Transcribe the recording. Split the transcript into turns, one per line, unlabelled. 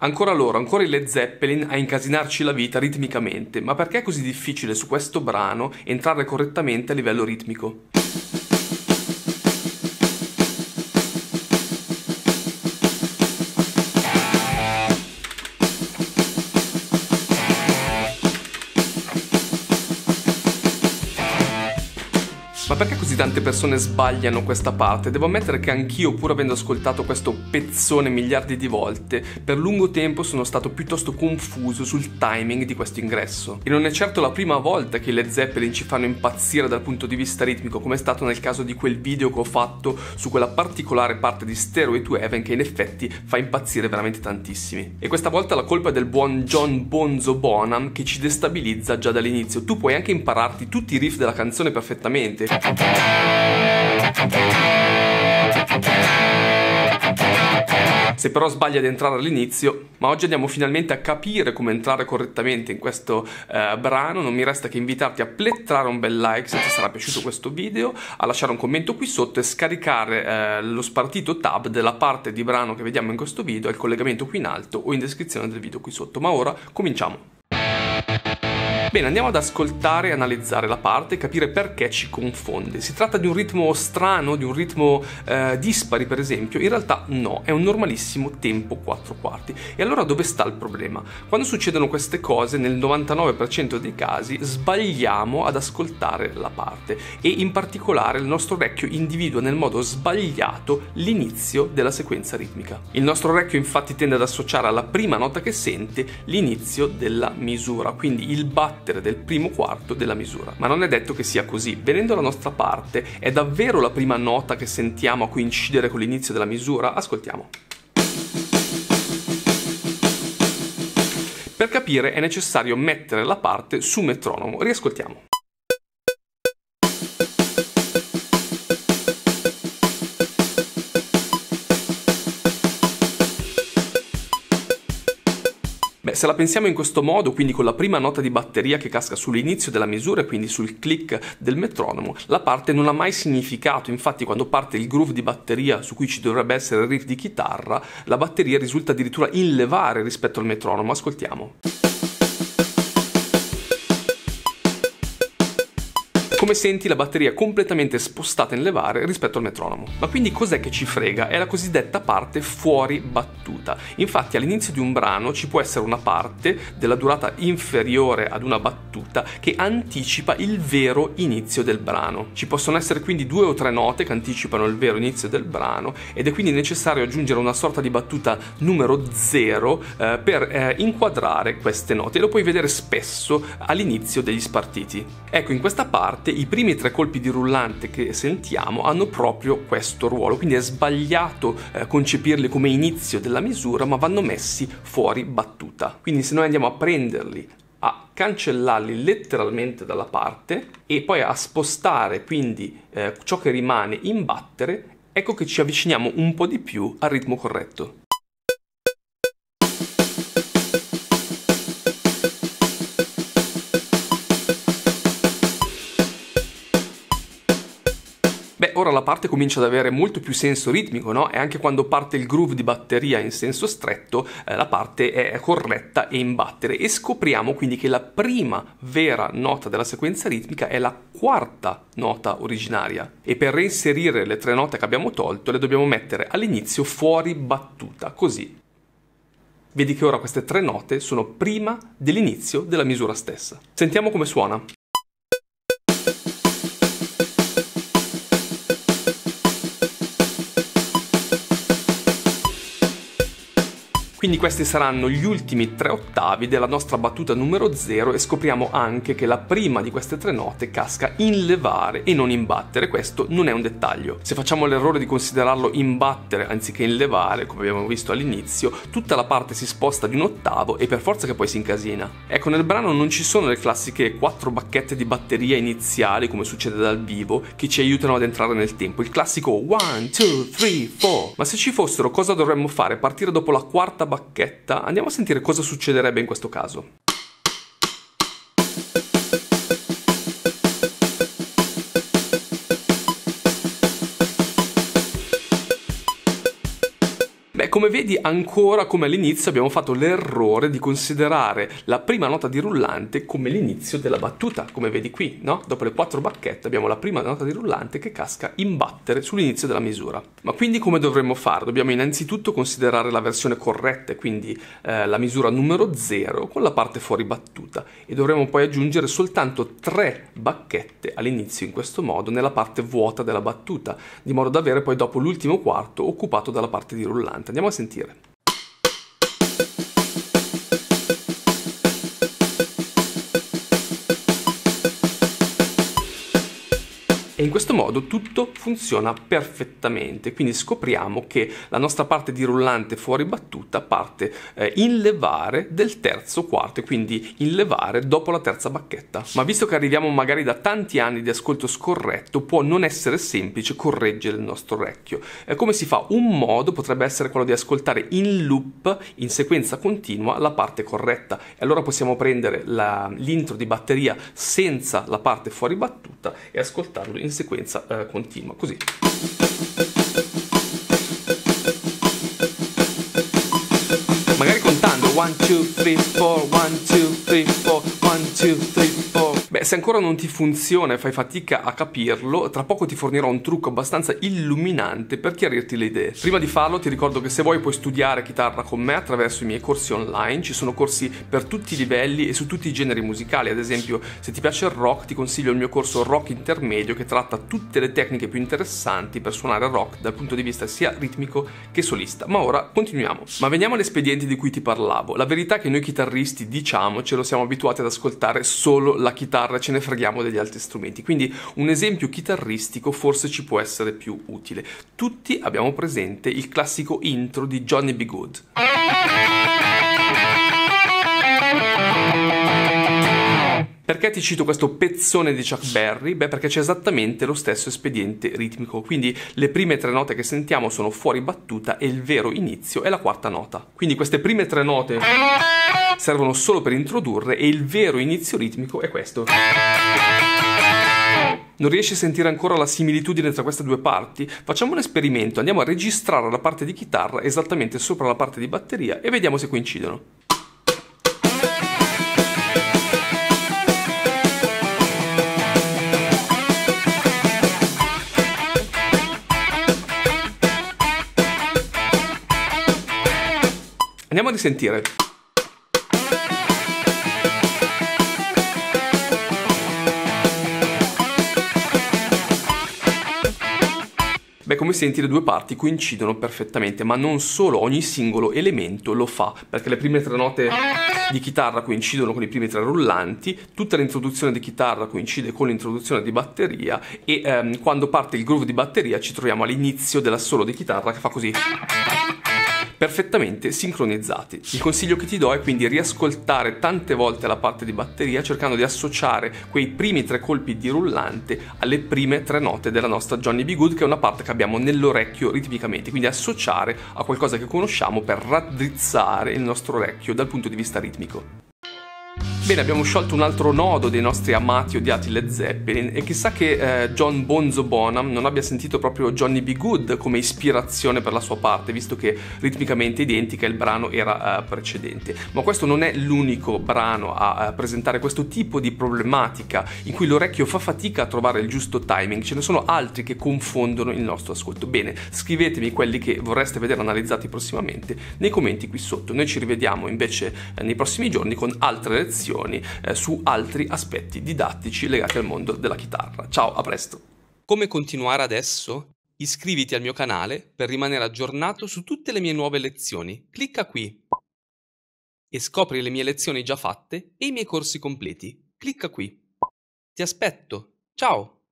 Ancora loro, ancora i Led Zeppelin a incasinarci la vita ritmicamente, ma perché è così difficile su questo brano entrare correttamente a livello ritmico? Ma perché così tante persone sbagliano questa parte? Devo ammettere che anch'io, pur avendo ascoltato questo pezzone miliardi di volte, per lungo tempo sono stato piuttosto confuso sul timing di questo ingresso. E non è certo la prima volta che i Led Zeppelin ci fanno impazzire dal punto di vista ritmico, come è stato nel caso di quel video che ho fatto su quella particolare parte di Stairway to Heaven che in effetti fa impazzire veramente tantissimi. E questa volta la colpa è del buon John Bonzo Bonham, che ci destabilizza già dall'inizio. Tu puoi anche impararti tutti i riff della canzone perfettamente, se però sbagli ad entrare all'inizio. Ma oggi andiamo finalmente a capire come entrare correttamente in questo brano. Non mi resta che invitarti a plettrare un bel like se ti sarà piaciuto questo video, a lasciare un commento qui sotto e scaricare lo spartito tab della parte di brano che vediamo in questo video, il collegamento qui in alto o in descrizione del video qui sotto. Ma ora cominciamo. Bene, andiamo ad ascoltare e analizzare la parte e capire perché ci confonde. Si tratta di un ritmo strano, di un ritmo dispari per esempio? In realtà no, è un normalissimo tempo 4/4. E allora dove sta il problema? Quando succedono queste cose, nel 99% dei casi sbagliamo ad ascoltare la parte e in particolare il nostro orecchio individua nel modo sbagliato l'inizio della sequenza ritmica. Il nostro orecchio infatti tende ad associare alla prima nota che sente l'inizio della misura, quindi il battere del primo quarto della misura. Ma non è detto che sia così. Venendo alla nostra parte, è davvero la prima nota che sentiamo a coincidere con l'inizio della misura? Ascoltiamo. Per capire è necessario mettere la parte su metronomo. Riascoltiamo. Se la pensiamo in questo modo, quindi con la prima nota di batteria che casca sull'inizio della misura e quindi sul click del metronomo, la parte non ha mai significato. Infatti quando parte il groove di batteria su cui ci dovrebbe essere il riff di chitarra, la batteria risulta addirittura in levare rispetto al metronomo. Ascoltiamo. Come senti, la batteria è completamente spostata in levare rispetto al metronomo. Ma quindi cos'è che ci frega? È la cosiddetta parte fuori battuta. Infatti all'inizio di un brano ci può essere una parte della durata inferiore ad una battuta che anticipa il vero inizio del brano. Ci possono essere quindi 2 o 3 note che anticipano il vero inizio del brano ed è quindi necessario aggiungere una sorta di battuta numero 0 per inquadrare queste note, e lo puoi vedere spesso all'inizio degli spartiti. Ecco, in questa parte i primi 3 colpi di rullante che sentiamo hanno proprio questo ruolo, quindi è sbagliato concepirli come inizio della misura, ma vanno messi fuori battuta. Quindi se noi andiamo a prenderli, a cancellarli letteralmente dalla parte e poi a spostare quindi ciò che rimane in battere, ecco che ci avviciniamo un po' di più al ritmo corretto. Ora la parte comincia ad avere molto più senso ritmico, no? E anche quando parte il groove di batteria in senso stretto, la parte è corretta e in battere. E scopriamo quindi che la prima vera nota della sequenza ritmica è la quarta nota originaria. E per reinserire le 3 note che abbiamo tolto, le dobbiamo mettere all'inizio fuori battuta, così. Vedi che ora queste 3 note sono prima dell'inizio della misura stessa. Sentiamo come suona. Quindi questi saranno gli ultimi 3 ottavi della nostra battuta numero 0 e scopriamo anche che la prima di queste 3 note casca in levare e non in battere. Questo non è un dettaglio. Se facciamo l'errore di considerarlo in battere anziché in levare, come abbiamo visto all'inizio, tutta la parte si sposta di un ottavo e per forza che poi si incasina. Ecco, nel brano non ci sono le classiche 4 bacchette di batteria iniziali come succede dal vivo che ci aiutano ad entrare nel tempo, il classico 1, 2, 3, 4. Ma se ci fossero, cosa dovremmo fare? Partire dopo la quarta bacchetta? Andiamo a sentire cosa succederebbe in questo caso. Come come vedi, ancora come all'inizio abbiamo fatto l'errore di considerare la prima nota di rullante come l'inizio della battuta, come vedi qui, no? Dopo le 4 bacchette abbiamo la prima nota di rullante che casca in battere sull'inizio della misura. Ma quindi come dovremmo fare? Dobbiamo innanzitutto considerare la versione corretta, quindi la misura numero 0 con la parte fuori battuta, e dovremo poi aggiungere soltanto 3 bacchette all'inizio in questo modo nella parte vuota della battuta, di modo da avere poi dopo l'ultimo quarto occupato dalla parte di rullante. Andiamo a sentire. E in questo modo tutto funziona perfettamente, quindi scopriamo che la nostra parte di rullante fuori battuta parte in levare del terzo quarto, e quindi in levare dopo la terza bacchetta. Ma visto che arriviamo magari da tanti anni di ascolto scorretto, può non essere semplice correggere il nostro orecchio. Come si fa? Un modo potrebbe essere quello di ascoltare in loop, in sequenza continua, la parte corretta. E allora possiamo prendere l'intro di batteria senza la parte fuori battuta e ascoltarlo in sequenza continua, così. Magari contando 1, 2, 3, 4, 1, 2, 3, 4, 1, 2, 3, 4. Beh, se ancora non ti funziona e fai fatica a capirlo, tra poco ti fornirò un trucco abbastanza illuminante per chiarirti le idee. Prima di farlo ti ricordo che se vuoi puoi studiare chitarra con me attraverso i miei corsi online. Ci sono corsi per tutti i livelli e su tutti i generi musicali. Ad esempio, se ti piace il rock, ti consiglio il mio corso Rock Intermedio, che tratta tutte le tecniche più interessanti per suonare rock dal punto di vista sia ritmico che solista. Ma ora continuiamo. Ma veniamo all'espediente di cui ti parlavo. La verità è che noi chitarristi, diciamocelo, siamo abituati ad ascoltare solo la chitarra, ce ne freghiamo degli altri strumenti, quindi un esempio chitarristico forse ci può essere più utile. Tutti abbiamo presente il classico intro di Johnny B. Good. Perché ti cito questo pezzone di Chuck Berry? Beh, perché c'è esattamente lo stesso espediente ritmico, quindi le prime 3 note che sentiamo sono fuori battuta e il vero inizio è la quarta nota. Quindi queste prime 3 note servono solo per introdurre e il vero inizio ritmico è questo. Non riesci a sentire ancora la similitudine tra queste due parti? Facciamo un esperimento, andiamo a registrare la parte di chitarra esattamente sopra la parte di batteria e vediamo se coincidono. Andiamo a risentire. Beh, come senti le due parti coincidono perfettamente, ma non solo, ogni singolo elemento lo fa, perché le prime 3 note di chitarra coincidono con i primi 3 rullanti, tutta l'introduzione di chitarra coincide con l'introduzione di batteria e quando parte il groove di batteria ci troviamo all'inizio dell'assolo di chitarra che fa così. Perfettamente sincronizzati. Il consiglio che ti do è quindi riascoltare tante volte la parte di batteria cercando di associare quei primi 3 colpi di rullante alle prime 3 note della nostra Johnny B. Good, che è una parte che abbiamo nell'orecchio ritmicamente, quindi associare a qualcosa che conosciamo per raddrizzare il nostro orecchio dal punto di vista ritmico. Bene, abbiamo sciolto un altro nodo dei nostri amati odiati Led Zeppelin e chissà che John Bonzo Bonham non abbia sentito proprio Johnny B. Good come ispirazione per la sua parte, visto che ritmicamente identica il brano era precedente. Ma questo non è l'unico brano a presentare questo tipo di problematica in cui l'orecchio fa fatica a trovare il giusto timing. Ce ne sono altri che confondono il nostro ascolto. Bene, scrivetemi quelli che vorreste vedere analizzati prossimamente nei commenti qui sotto. Noi ci rivediamo invece nei prossimi giorni con altre lezioni su altri aspetti didattici legati al mondo della chitarra. Ciao, a presto! Come continuare adesso? Iscriviti al mio canale per rimanere aggiornato su tutte le mie nuove lezioni. Clicca qui e scopri le mie lezioni già fatte e i miei corsi completi. Clicca qui. Ti aspetto. Ciao!